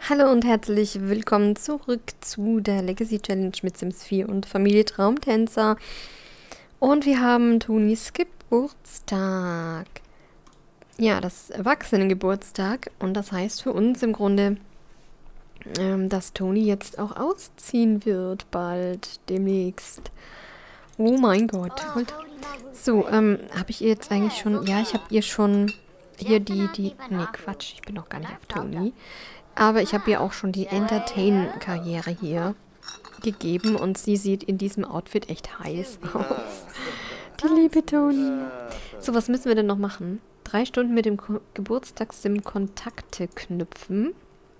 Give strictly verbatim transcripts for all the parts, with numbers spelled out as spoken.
Hallo und herzlich willkommen zurück zu der Legacy Challenge mit Sims vier und Familie Traumtänzer. Und wir haben Tonis Geburtstag. Ja, das Erwachsenengeburtstag. Und das heißt für uns im Grunde, ähm, dass Toni jetzt auch ausziehen wird, bald, demnächst. Oh mein Gott. So, ähm, habe ich ihr jetzt eigentlich schon... Ja, ich habe ihr schon hier die... die nee, Quatsch, ich bin noch gar nicht auf Toni. Aber ich habe ihr auch schon die Entertain-Karriere hier gegeben und sie sieht in diesem Outfit echt heiß aus. Die liebe Toni. So, was müssen wir denn noch machen? Drei Stunden mit dem Ko Geburtstagssim Kontakte knüpfen.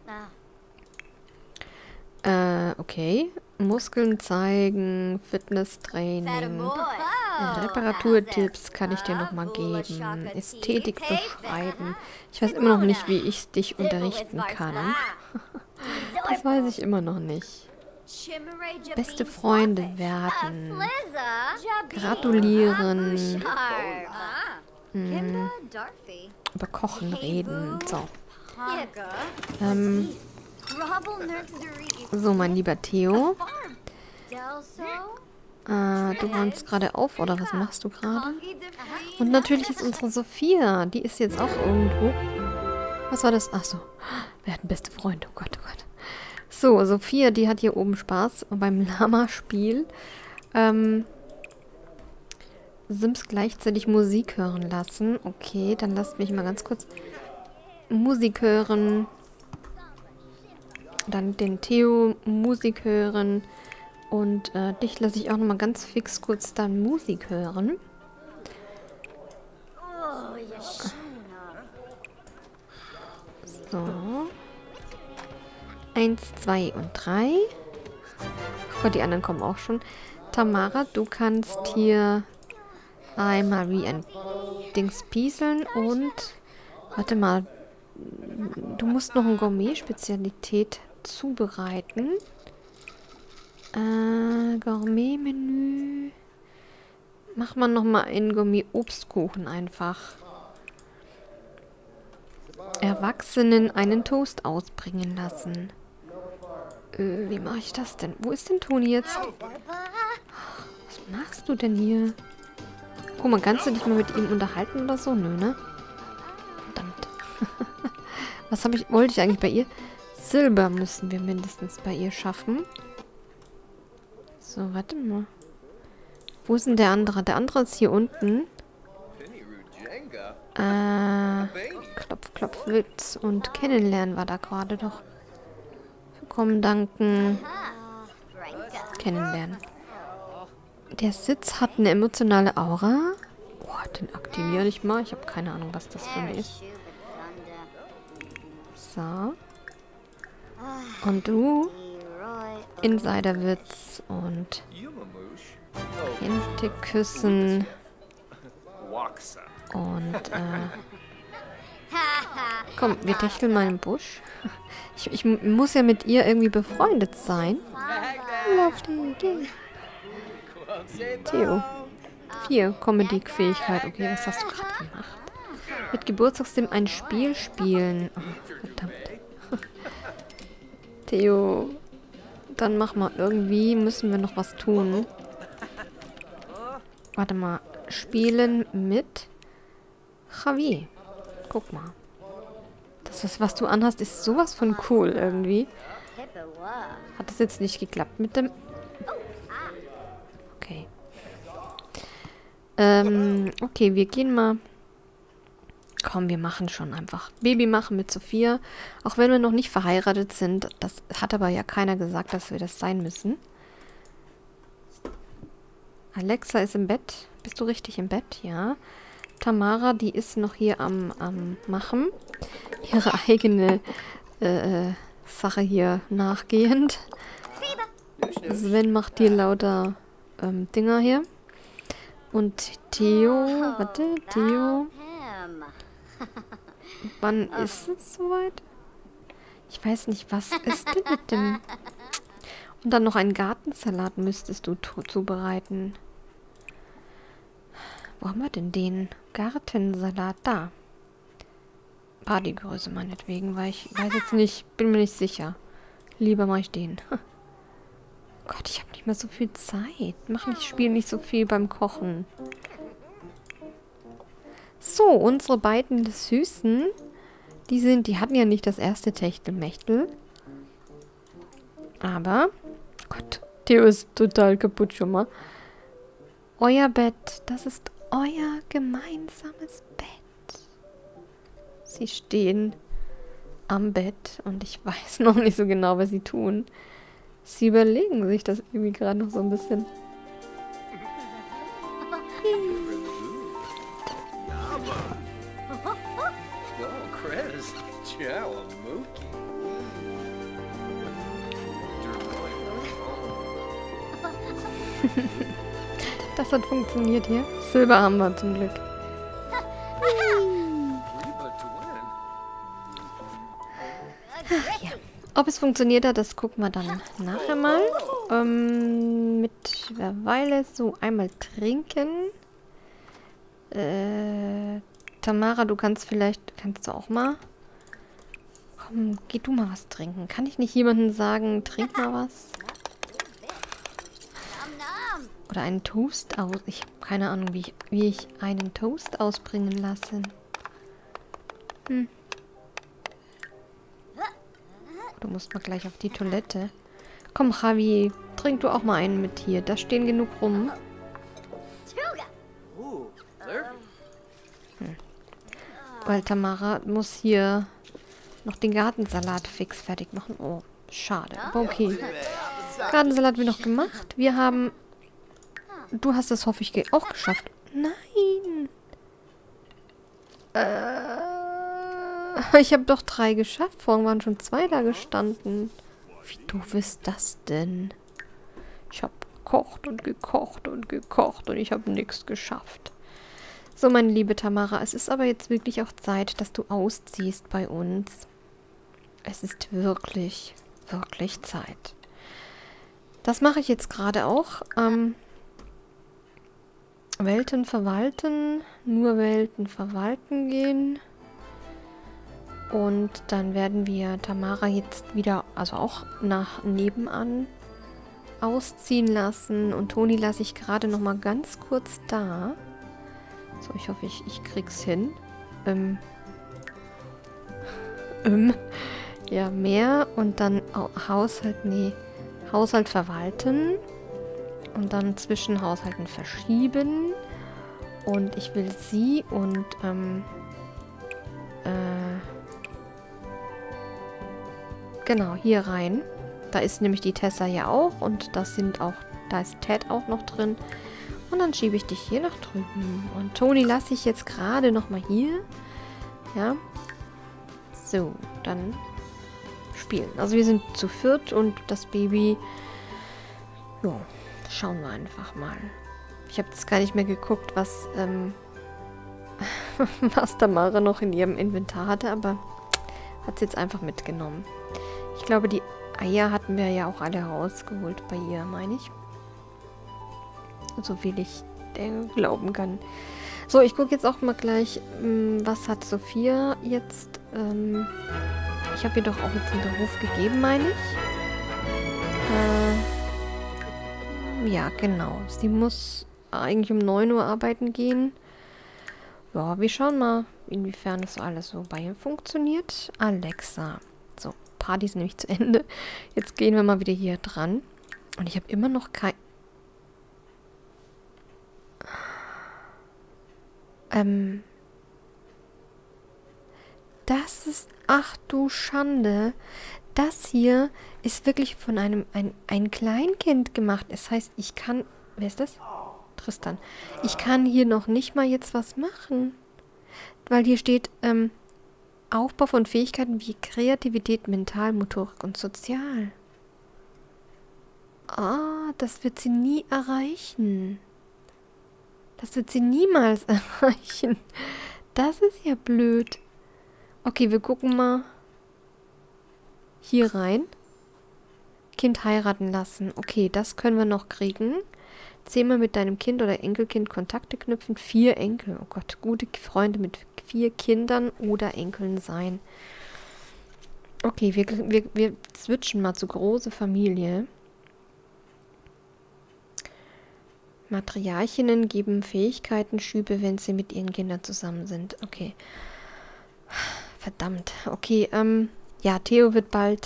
Äh, okay. Muskeln zeigen, Fitnesstraining, Reparaturtipps kann ich dir nochmal geben, Ästhetik beschreiben. Ich weiß immer noch nicht, wie ich dich unterrichten kann. Das weiß ich immer noch nicht. Beste Freunde werden. Gratulieren. Hm. Über Kochen reden. So. Ähm. So, mein lieber Theo. Äh, du räumst gerade auf, oder was machst du gerade? Und natürlich ist unsere Sophia, die ist jetzt auch irgendwo. Was war das? Ach so, wir hatten beste Freunde, oh Gott, oh Gott. So, Sophia, die hat hier oben Spaß beim Lama-Spiel. Ähm, Sims gleichzeitig Musik hören lassen. Okay, dann lasst mich mal ganz kurz Musik hören. Dann den Theo Musik hören. Und äh, dich lasse ich auch nochmal ganz fix kurz dann Musik hören. So. Eins, zwei und drei. Oh Gott, die anderen kommen auch schon. Tamara, du kannst hier einmal wie ein Dings pieseln und... Warte mal. Du musst noch eine Gourmet-Spezialität zubereiten. Äh, Gourmet-Menü. Mach mal nochmal einen Gourmet-Obstkuchen einfach. Erwachsenen einen Toast ausbringen lassen. Äh, wie mache ich das denn? Wo ist denn Toni jetzt? Was machst du denn hier? Guck mal, kannst du dich mal mit ihm unterhalten oder so? Nö, ne? Verdammt. Was habe ich, wollte ich eigentlich bei ihr? Silber müssen wir mindestens bei ihr schaffen. So, warte mal. Wo ist denn der andere? Der andere ist hier unten. Äh, Klopf, Klopf, Witz und Kennenlernen war da gerade doch. Willkommen, danken. Kennenlernen. Der Sitz hat eine emotionale Aura. Boah, den aktiviere ich mal. Ich habe keine Ahnung, was das für mich ist. So. Und du? Insiderwitz und Hände küssen und äh komm, wir techteln mal im Busch. Ich, ich muss ja mit ihr irgendwie befreundet sein. Lauf die, geh. Theo. Vier, Comedy-Fähigkeit. Okay, was hast du gerade gemacht? Mit Geburtstagssim ein Spiel spielen. Oh, verdammt. Theo. Dann mach mal, irgendwie müssen wir noch was tun. Warte mal. Spielen mit Javier. Guck mal. Das, ist, was du anhast, ist sowas von cool irgendwie. Hat das jetzt nicht geklappt mit dem... Okay. Ähm, okay, wir gehen mal... Komm, wir machen schon einfach. Baby machen mit Sophia. Auch wenn wir noch nicht verheiratet sind. Das hat aber ja keiner gesagt, dass wir das sein müssen. Alexa ist im Bett. Bist du richtig im Bett? Ja. Tamara, die ist noch hier am, am Machen. Ihre eigene äh, Sache hier nachgehend. Sven macht hier lauter ähm, Dinger hier. Und Theo, warte, Theo... Wann ist es soweit? Ich weiß nicht, was ist denn mit dem... Und dann noch einen Gartensalat müsstest du zubereiten. Wo haben wir denn den Gartensalat? Da. Partygröße meinetwegen, weil ich weiß jetzt nicht, bin mir nicht sicher. Lieber mache ich den. Gott, ich habe nicht mehr so viel Zeit. Mach nicht, spiel nicht so viel beim Kochen. So, unsere beiden Süßen, die sind, die hatten ja nicht das erste Techtelmechtel. Aber, Gott, Theo ist total kaputt schon mal. Euer Bett, das ist euer gemeinsames Bett. Sie stehen am Bett und ich weiß noch nicht so genau, was sie tun. Sie überlegen sich das irgendwie gerade noch so ein bisschen. Das hat funktioniert hier. Silber haben wir zum Glück. Ja. Ob es funktioniert hat, das gucken wir dann nachher mal. Ähm, mittlerweile so einmal trinken. Äh, Tamara, du kannst vielleicht, kannst du auch mal. Komm, geh du mal was trinken. Kann ich nicht jemandem sagen, trink mal was? Oder einen Toast aus. Ich habe keine Ahnung, wie ich, wie ich einen Toast ausbringen lasse. Hm. Du musst mal gleich auf die Toilette. Komm, Javi, trink du auch mal einen mit hier. Da stehen genug rum. Hm. Weil Tamara muss hier noch den Gartensalat fix fertig machen. Oh, schade. Aber okay. Gartensalat wird noch gemacht. Wir haben... Du hast das, hoffe ich, ge auch geschafft. Nein. Äh, ich habe doch drei geschafft. Vorhin waren schon zwei da gestanden. Wie doof ist das denn? Ich habe gekocht und gekocht und gekocht und ich habe nichts geschafft. So, meine liebe Tamara, es ist aber jetzt wirklich auch Zeit, dass du ausziehst bei uns. Es ist wirklich, wirklich Zeit. Das mache ich jetzt gerade auch. Ähm... Welten verwalten, nur Welten verwalten gehen. Und dann werden wir Tamara jetzt wieder, also auch nach nebenan ausziehen lassen. Und Toni lasse ich gerade noch mal ganz kurz da. So, ich hoffe, ich, ich krieg's hin. Ähm. ähm. Ja, mehr und dann Haushalt, nee, Haushalt verwalten. Und dann zwischen Haushalten verschieben. Und ich will sie und, ähm, äh, genau, hier rein. Da ist nämlich die Tessa ja auch. Und das sind auch, da ist Ted auch noch drin. Und dann schiebe ich dich hier nach drüben. Und Toni lasse ich jetzt gerade nochmal hier. Ja. So, dann spielen. Also wir sind zu viert und das Baby, ja. Schauen wir einfach mal. Ich habe jetzt gar nicht mehr geguckt, was, ähm, was Tamara noch in ihrem Inventar hatte, aber hat sie jetzt einfach mitgenommen. Ich glaube, die Eier hatten wir ja auch alle rausgeholt bei ihr, meine ich. So viel ich äh, glauben kann. So, ich gucke jetzt auch mal gleich, ähm, was hat Sophia jetzt, ähm, ich habe ihr doch auch jetzt einen Beruf gegeben, meine ich. Äh, Ja, genau. Sie muss eigentlich um neun Uhr arbeiten gehen. Ja, wir schauen mal, inwiefern das alles so bei ihr funktioniert. Alexa. So, Party ist nämlich zu Ende. Jetzt gehen wir mal wieder hier dran. Und ich habe immer noch kein... Ähm... Das ist... Ach du Schande. Das hier ist wirklich von einem ein, ein Kleinkind gemacht. Das heißt, ich kann... Wer ist das? Tristan. Ich kann hier noch nicht mal jetzt was machen. Weil hier steht, ähm, Aufbau von Fähigkeiten wie Kreativität, Mental, Motorik und Sozial. Ah, das wird sie nie erreichen. Das wird sie niemals erreichen. Das ist ja blöd. Okay, wir gucken mal hier rein. Kind heiraten lassen. Okay, das können wir noch kriegen. Zehnmal mit deinem Kind oder Enkelkind Kontakte knüpfen. Vier Enkel. Oh Gott, gute Freunde mit vier Kindern oder Enkeln sein. Okay, wir, wir, wir switchen mal zu große Familie. Matriarchinnen geben Fähigkeiten-Schübe, wenn sie mit ihren Kindern zusammen sind. Okay. Verdammt. Okay, ähm, ja, Theo wird bald,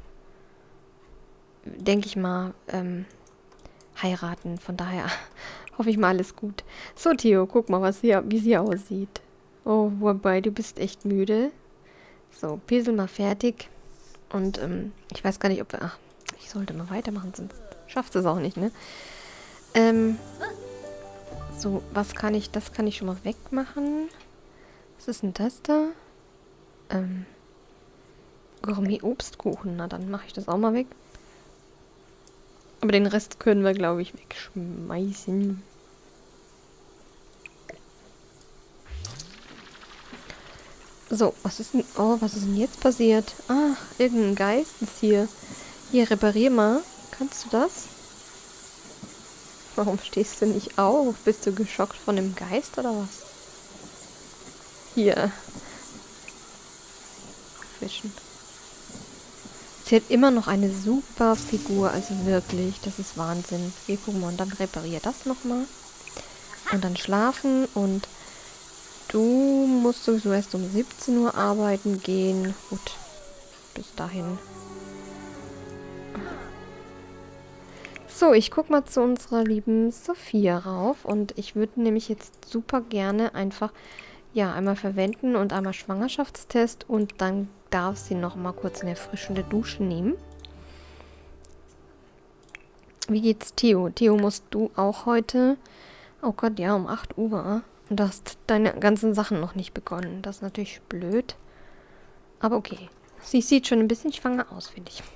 denke ich mal, ähm, heiraten. Von daher hoffe ich mal, alles gut. So, Theo, guck mal, was hier, wie sie aussieht. Oh, wobei, du bist echt müde. So, Piesel mal fertig. Und, ähm, ich weiß gar nicht, ob wir... Ach, ich sollte mal weitermachen, sonst schafft es auch nicht, ne? Ähm, so, was kann ich... Das kann ich schon mal wegmachen. Was ist denn das da? Ähm, Gourmet-Obstkuchen. Na, dann mache ich das auch mal weg. Aber den Rest können wir, glaube ich, wegschmeißen. So, was ist denn... Oh, was ist denn jetzt passiert? Ach, irgendein Geist ist hier. Hier, reparier mal. Kannst du das? Warum stehst du nicht auf? Bist du geschockt von dem Geist oder was? Hier. Fischen. Sie hat immer noch eine super Figur, also wirklich, das ist Wahnsinn. Wir gucken mal und dann reparier das nochmal. Und dann schlafen und du musst sowieso erst um siebzehn Uhr arbeiten gehen. Gut, bis dahin. So, ich guck mal zu unserer lieben Sophia rauf und ich würde nämlich jetzt super gerne einfach, ja, einmal verwenden und einmal Schwangerschaftstest und dann darf sie noch mal kurz eine erfrischende Dusche nehmen. Wie geht's Theo? Theo, musst du auch heute... Oh Gott, ja, um acht Uhr. Und du hast deine ganzen Sachen noch nicht begonnen. Das ist natürlich blöd. Aber okay. Sie sieht schon ein bisschen schwanger aus, finde ich.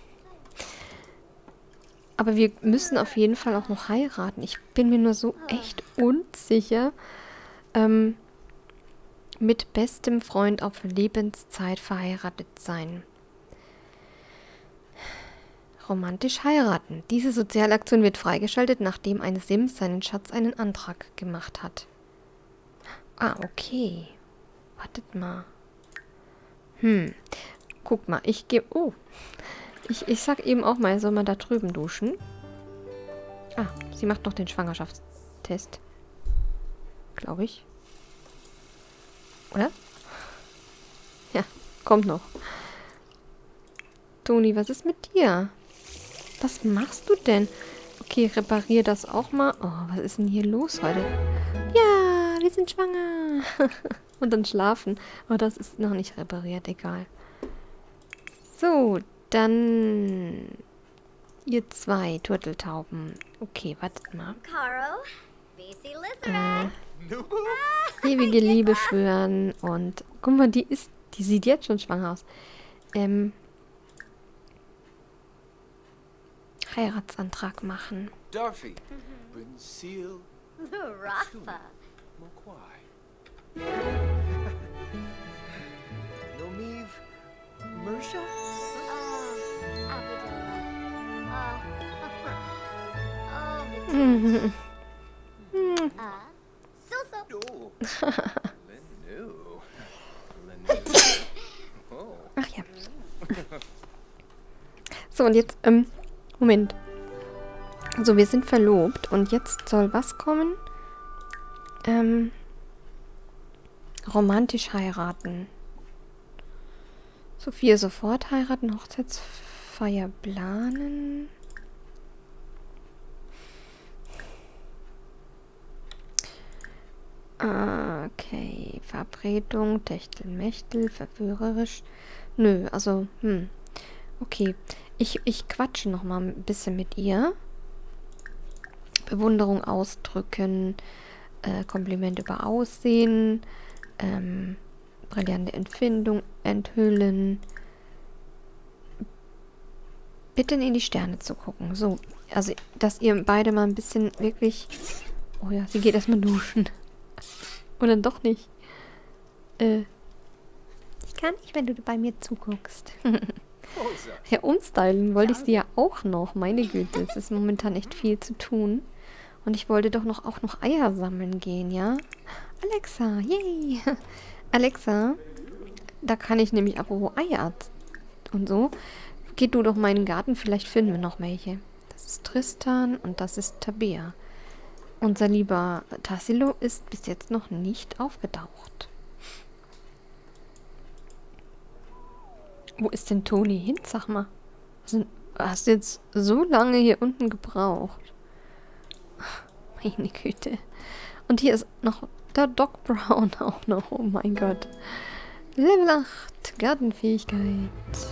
Aber wir müssen auf jeden Fall auch noch heiraten. Ich bin mir nur so echt unsicher. Ähm, mit bestem Freund auf Lebenszeit verheiratet sein. Romantisch heiraten. Diese Sozialaktion wird freigeschaltet, nachdem ein Sims seinen Schatz einen Antrag gemacht hat. Ah, okay. Wartet mal. Hm. Guck mal, ich gebe... Oh. Ich, ich sag eben auch mal, soll man da drüben duschen? Ah, sie macht noch den Schwangerschaftstest. Glaube ich. Oder? Ja, kommt noch. Toni, was ist mit dir? Was machst du denn? Okay, reparier das auch mal. Oh, was ist denn hier los heute? Ja, wir sind schwanger. Und dann schlafen. Oh, das ist noch nicht repariert, egal. So, dann... Ihr zwei Turteltauben. Okay, wartet mal. Äh, ewige Liebe schwören und... Guck mal, die ist... Die sieht jetzt schon schwanger aus. Ähm... Heiratsantrag machen. Darfi. Brinsil. Rafa. Mokwai. Nomiv. Mersha? Mhm. Oh. Lenu. Lenu. Oh. Ach ja. So, und jetzt, ähm, Moment. So, wir sind verlobt und jetzt soll was kommen? Ähm, romantisch heiraten. Sophia sofort heiraten, Hochzeitsfeier planen. Okay, Verabredung, Techtelmechtel, verführerisch. Nö, also, hm. Okay, ich, ich quatsche noch mal ein bisschen mit ihr. Bewunderung ausdrücken, äh, Kompliment über Aussehen, ähm, brillante Empfindung enthüllen. Bitten in die Sterne zu gucken. So, also, dass ihr beide mal ein bisschen wirklich... Oh ja, sie geht erstmal duschen. Oder doch nicht. Äh, ich kann nicht, wenn du bei mir zuguckst. Ja, umstylen wollte ich sie ja auch noch. Meine Güte, es ist momentan echt viel zu tun. Und ich wollte doch noch auch noch Eier sammeln gehen, ja? Alexa, yay! Alexa, da kann ich nämlich apropos Eier und so. Geh du doch mal in den Garten, vielleicht finden wir noch welche. Das ist Tristan und das ist Tabea. Unser lieber Tassilo ist bis jetzt noch nicht aufgetaucht. Wo ist denn Toni hin? Sag mal. Also, hast du jetzt so lange hier unten gebraucht? Meine Güte. Und hier ist noch der Doc Brown auch noch. Oh mein Gott. Level acht. Gartenfähigkeit.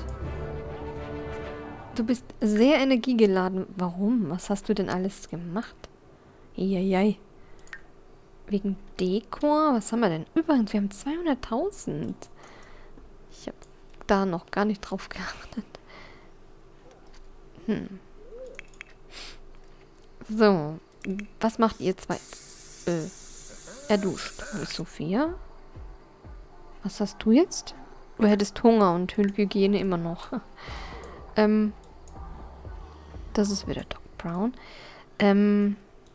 Du bist sehr energiegeladen. Warum? Was hast du denn alles gemacht? Eieiei. Wegen Dekor? Was haben wir denn? Übrigens, wir haben zweihunderttausend. Ich habe da noch gar nicht drauf geachtet. Hm. So. Was macht ihr zwei? Äh, er duscht. Wo ist Sophia? Was hast du jetzt? Du hättest Hunger und Hygiene immer noch. ähm. Das ist wieder Doc Brown. Ähm.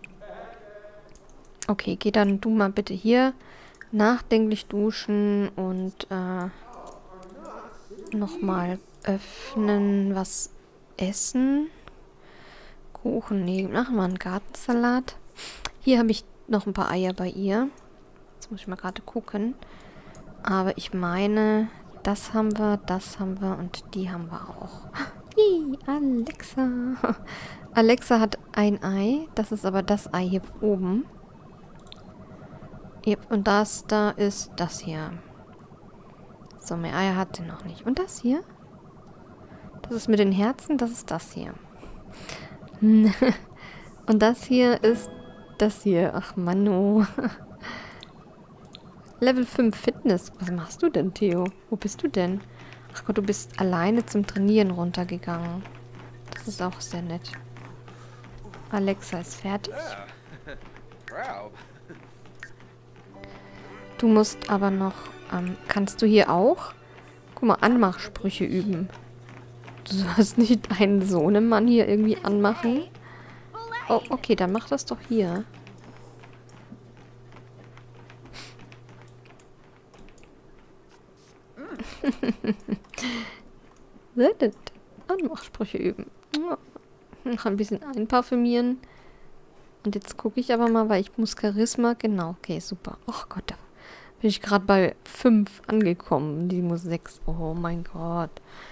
Okay, geh dann du mal bitte hier nachdenklich duschen und äh, nochmal öffnen, was essen. Kuchen, nee, machen wir einen Gartensalat. Hier habe ich noch ein paar Eier bei ihr. Jetzt muss ich mal gerade gucken. Aber ich meine, das haben wir, das haben wir und die haben wir auch. Hi, Alexa. Alexa hat ein Ei. Das ist aber das Ei hier oben. Yep, und das da ist das hier. So, mehr Eier hat sie noch nicht. Und das hier? Das ist mit den Herzen, das ist das hier. Und das hier ist das hier. Ach, Mano. Level fünf Fitness. Was machst du denn, Theo? Wo bist du denn? Ach Gott, du bist alleine zum Trainieren runtergegangen. Das ist auch sehr nett. Alexa ist fertig. Du musst aber noch... Ähm, kannst du hier auch? Guck mal, Anmachsprüche üben. Du sollst nicht deinen Sohnemann hier irgendwie anmachen. Oh, okay, dann mach das doch hier. Anmachsprüche üben. Noch ein bisschen einparfümieren. Und jetzt gucke ich aber mal, weil ich muss Charisma. Genau, okay, super. Oh Gott, da bin ich gerade bei fünf angekommen. Die muss sechs. Oh mein Gott.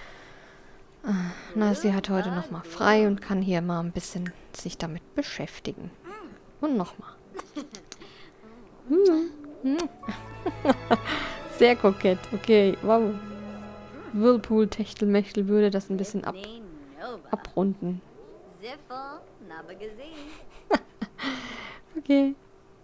Na, sie hat heute nochmal frei und kann hier mal ein bisschen sich damit beschäftigen. Und nochmal. Sehr kokett. Okay, wow. Whirlpool, Techtelmechtel würde das ein bisschen ab abrunden. Okay.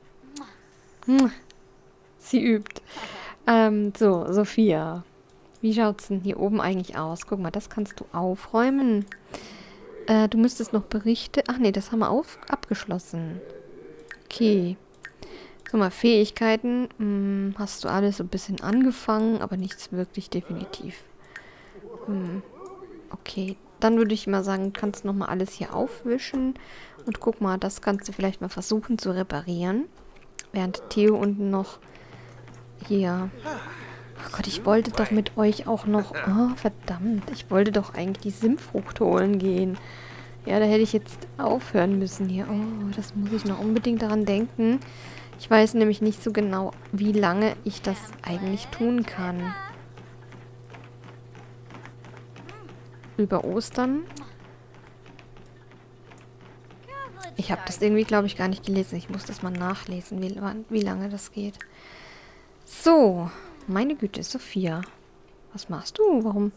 Sie übt. Ähm, so, Sophia. Wie schaut's denn hier oben eigentlich aus? Guck mal, das kannst du aufräumen. Äh, du müsstest noch Berichte... Ach nee, das haben wir auf, abgeschlossen. Okay. Guck mal, Fähigkeiten. Hm, hast du alles so ein bisschen angefangen, aber nichts wirklich definitiv. Hm. Okay, dann würde ich mal sagen, kannst du nochmal alles hier aufwischen. Und guck mal, das kannst du vielleicht mal versuchen zu reparieren. Während Theo unten noch hier... Oh Gott, ich wollte doch mit euch auch noch... Oh, verdammt. Ich wollte doch eigentlich die Simfrucht holen gehen. Ja, da hätte ich jetzt aufhören müssen hier. Oh, das muss ich noch unbedingt daran denken. Ich weiß nämlich nicht so genau, wie lange ich das eigentlich tun kann. Über Ostern. Ich habe das irgendwie, glaube ich, gar nicht gelesen. Ich muss das mal nachlesen, wie, wie lange das geht. So. Meine Güte, Sophia. Was machst du? Warum?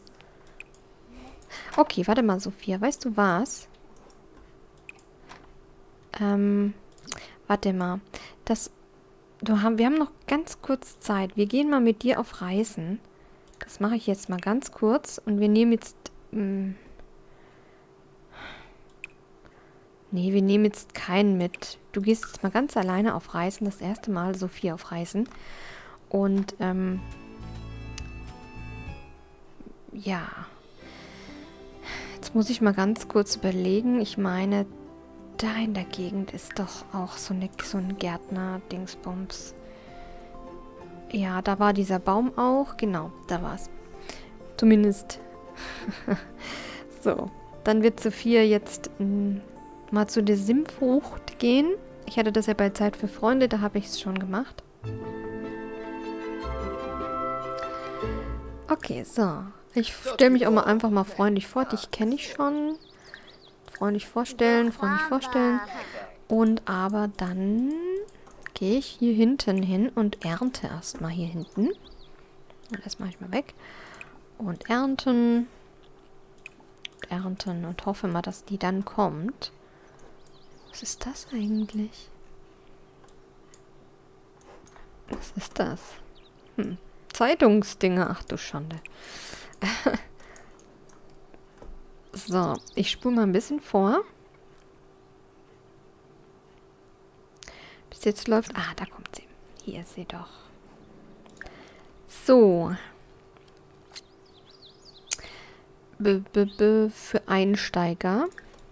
Okay, warte mal, Sophia. Weißt du was? Ähm, warte mal. Das, du haben, wir haben noch ganz kurz Zeit. Wir gehen mal mit dir auf Reisen. Das mache ich jetzt mal ganz kurz. Und wir nehmen jetzt... Mh, nee, wir nehmen jetzt keinen mit. Du gehst jetzt mal ganz alleine auf Reisen. Das erste Mal, Sophia, auf Reisen. Und, ähm, ja. Jetzt muss ich mal ganz kurz überlegen. Ich meine, da in der Gegend ist doch auch so, eine, so ein Gärtner-Dingsbums. Ja, da war dieser Baum auch. Genau, da war es. Zumindest. So, dann wird Sophia jetzt mh, mal zu der Simfrucht gehen. Ich hatte das ja bei Zeit für Freunde, da habe ich es schon gemacht. Okay, so. Ich stelle mich auch mal einfach mal freundlich vor. Dich kenne ich schon. Freundlich vorstellen, freundlich vorstellen. Und aber dann gehe ich hier hinten hin und ernte erstmal hier hinten. Und das mache ich mal weg. Und ernten. Ernten und hoffe mal, dass die dann kommt. Was ist das eigentlich? Was ist das? Hm. Zeitungsdinger. Ach du Schande. So, ich spule mal ein bisschen vor. Bis jetzt läuft... Ah, da kommt sie. Hier ist sie doch. So. B -b -b für Einsteiger.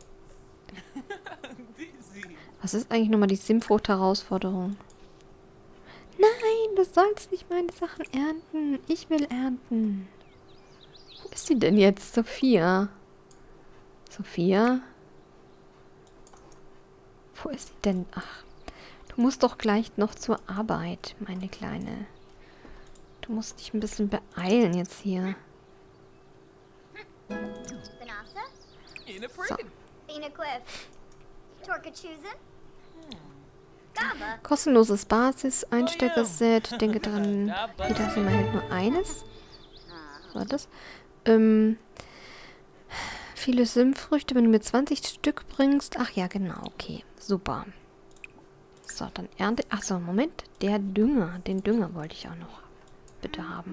Was ist eigentlich nochmal die Simfrucht-Herausforderung? Nein, du sollst nicht meine Sachen ernten. Ich will ernten. Wo ist sie denn jetzt? Sophia? Sophia? Wo ist sie denn? Ach, du musst doch gleich noch zur Arbeit, meine Kleine. Du musst dich ein bisschen beeilen jetzt hier. So. Kostenloses Basis-Einsteiger-Set. Denke dran, jeder Zimmer hält nur eines. Was war das? Ähm, viele Simfrüchte, wenn du mir zwanzig Stück bringst. Ach ja, genau, okay. Super. So, dann ernte... Achso, Moment. Der Dünger. Den Dünger wollte ich auch noch bitte haben.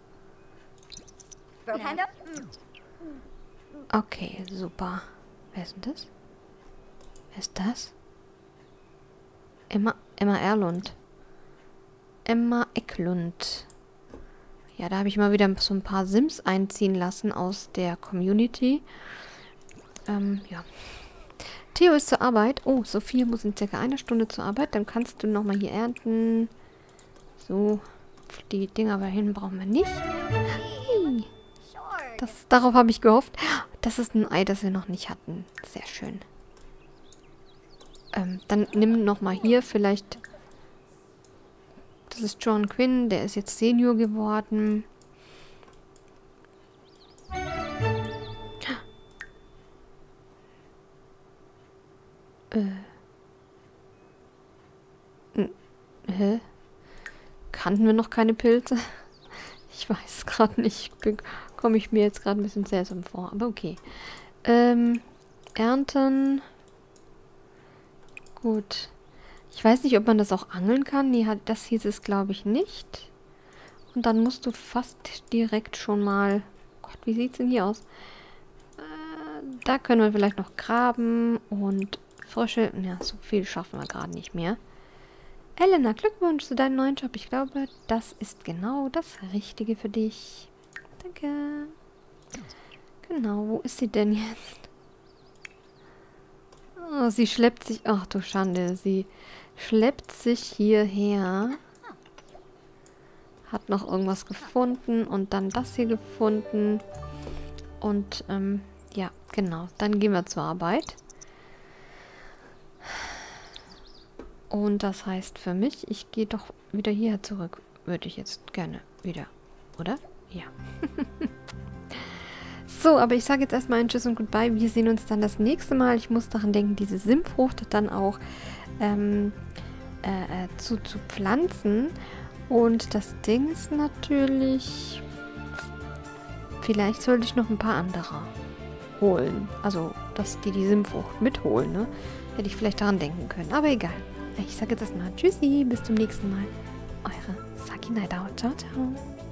Okay, super. Wer ist denn das? Wer ist das? Emma, Emma Erlund. Emma Ecklund. Ja, da habe ich mal wieder so ein paar Sims einziehen lassen aus der Community. Ähm, ja. Theo ist zur Arbeit. Oh, Sophia muss in circa einer Stunde zur Arbeit. Dann kannst du nochmal hier ernten. So. Die Dinger da hinten brauchen wir nicht. Hey. Das, darauf habe ich gehofft. Das ist ein Ei, das wir noch nicht hatten. Sehr schön. Ähm, dann nimm nochmal hier vielleicht... Das ist John Quinn, der ist jetzt Senior geworden. Äh. Hä? Kannten wir noch keine Pilze? Ich weiß gerade nicht. Komme ich mir jetzt gerade ein bisschen seltsam vor. Aber okay. Ähm, ernten. Gut. Ich weiß nicht, ob man das auch angeln kann. Nee, das hieß es, glaube ich, nicht. Und dann musst du fast direkt schon mal... Gott, wie sieht es denn hier aus? Äh, da können wir vielleicht noch graben und Frösche... Ja, so viel schaffen wir gerade nicht mehr. Elena, Glückwunsch zu deinem neuen Job. Ich glaube, das ist genau das Richtige für dich. Danke. Genau, wo ist sie denn jetzt? Oh, sie schleppt sich... Ach du Schande, sie schleppt sich hierher. Hat noch irgendwas gefunden und dann das hier gefunden. Und, ähm, ja, genau. Dann gehen wir zur Arbeit. Und das heißt für mich, ich gehe doch wieder hierher zurück. Würde ich jetzt gerne wieder, oder? Ja. So, aber ich sage jetzt erstmal ein Tschüss und Goodbye. Wir sehen uns dann das nächste Mal. Ich muss daran denken, diese Simfrucht dann auch ähm, äh, zu, zu pflanzen. Und das Ding ist natürlich... Vielleicht sollte ich noch ein paar andere holen. Also, dass die die Simfrucht mitholen, ne? Hätte ich vielleicht daran denken können. Aber egal. Ich sage jetzt erstmal Tschüssi, bis zum nächsten Mal. Eure Saki Night Out. Ciao, ciao.